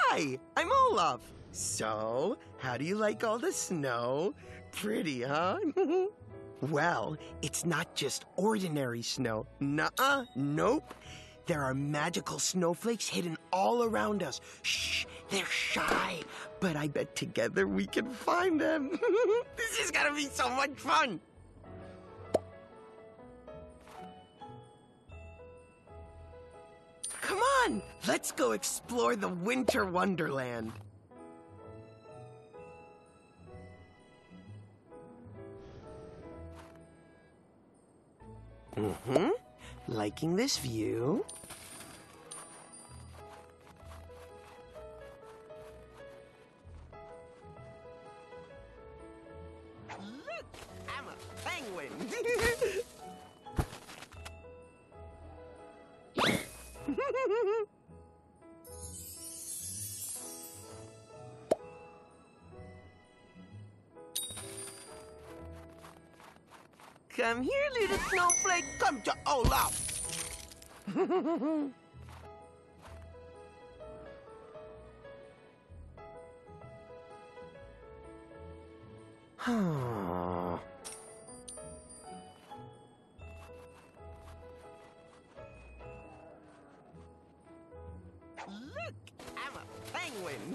Hi, I'm Olaf. So, how do you like all the snow? Pretty, huh? Well, it's not just ordinary snow. Nuh-uh, nope. There are magical snowflakes hidden all around us. Shh, they're shy. But I bet together we can find them. This is gonna be so much fun. Come on, let's go explore the winter wonderland. Liking this view? Look, I'm a penguin. Come here, little snowflake. Come to Olaf. Look, I'm a penguin.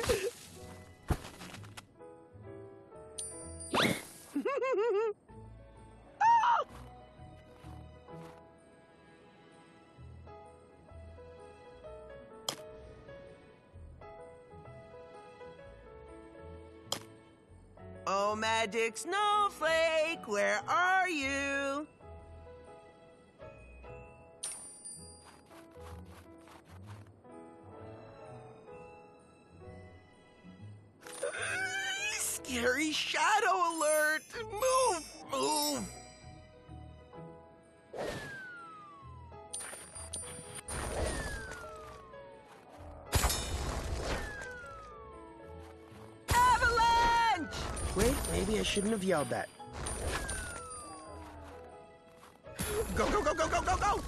Oh, magic snowflake, where are you? Scary shadow alert! Move! Move! Avalanche! Wait, maybe I shouldn't have yelled that. Go, go, go, go, go, go, go!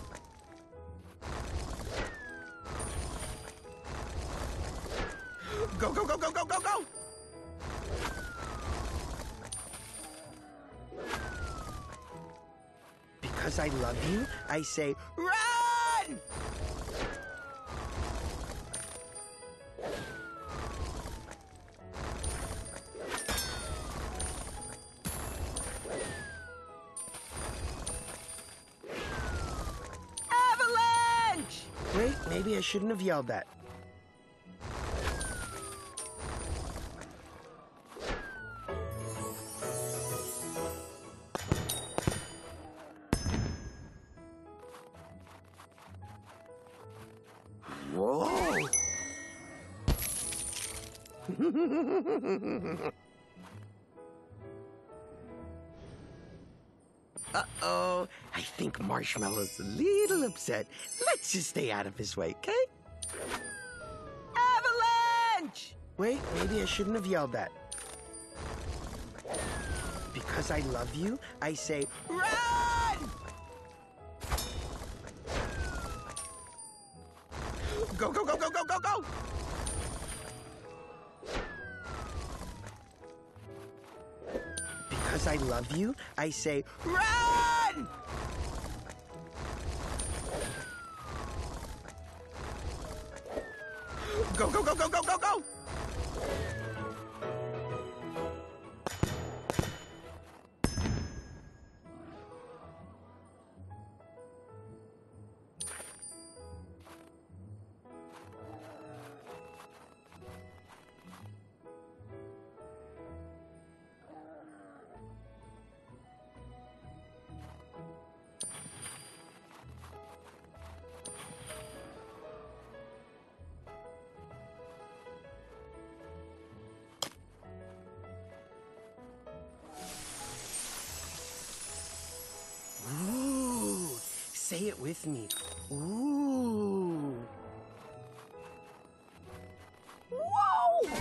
Go, go, go, go, go, go, go! Because I love you, I say, run! Avalanche! Wait, maybe I shouldn't have yelled that. Whoa! Uh-oh, I think Marshmallow's a little upset. Let's just stay out of his way, okay? Avalanche! Wait, maybe I shouldn't have yelled that. Because I love you, I say, run! Go, go, go, go, go, go, go! Because I love you, I say, run! Go, go, go, go, go, go, go! Ooh, say it with me. Ooh. Whoa!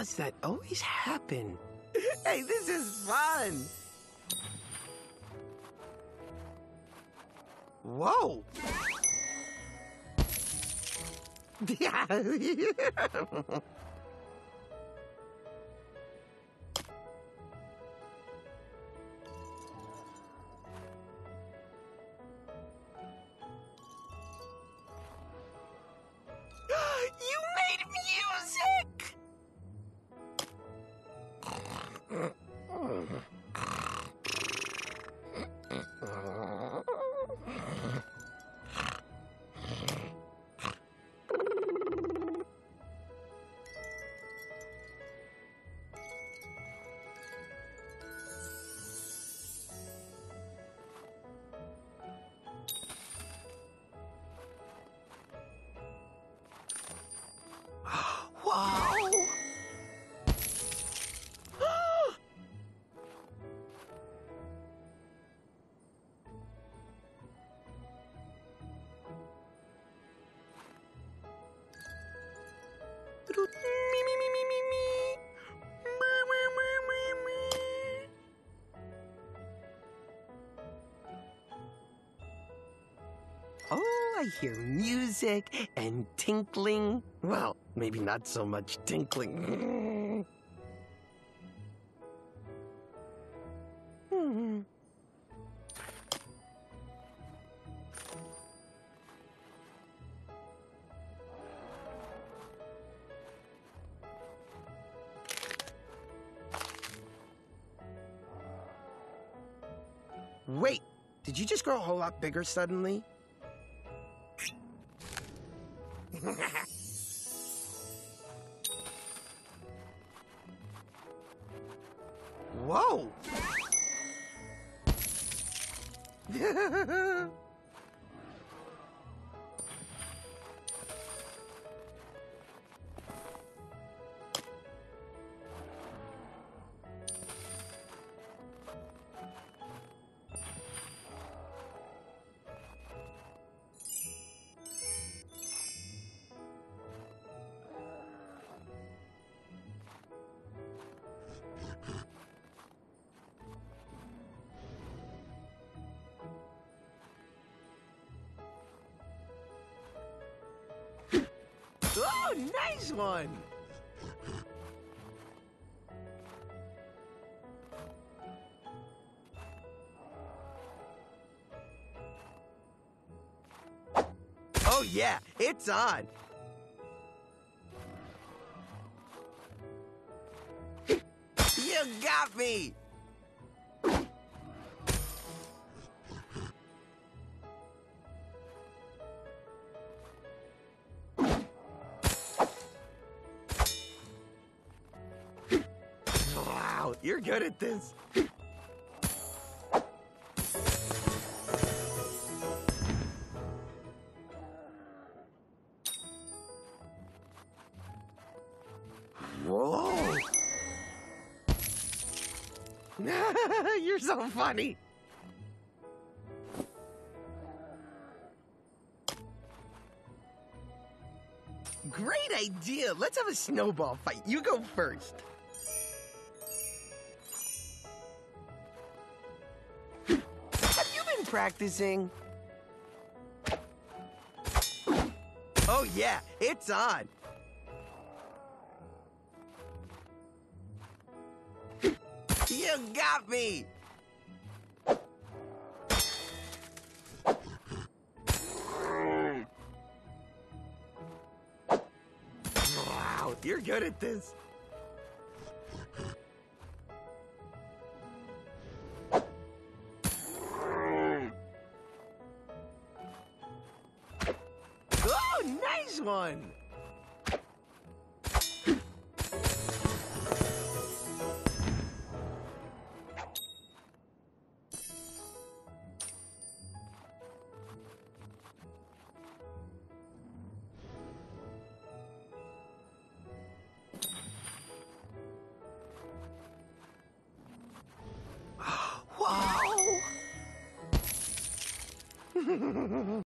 does that always happen? Hey, this is fun! Whoa! Yeah. You made music! Wow! Oh, I hear music and tinkling. Well, maybe not so much tinkling. Wait, did you just grow a whole lot bigger suddenly? Whoa! Oh, nice one! Oh yeah, it's on! You got me! Wow, you're good at this. Whoa! You're so funny. Great idea. Let's have a snowball fight. You go first. Have you been practicing? Oh yeah, it's on. You got me! Wow, you're good at this. Oh, nice one! Wow!